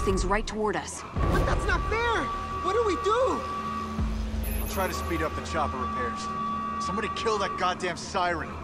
things right toward us. But that's not fair! What do we do? I'll try to speed up the chopper repairs. Somebody kill that goddamn siren.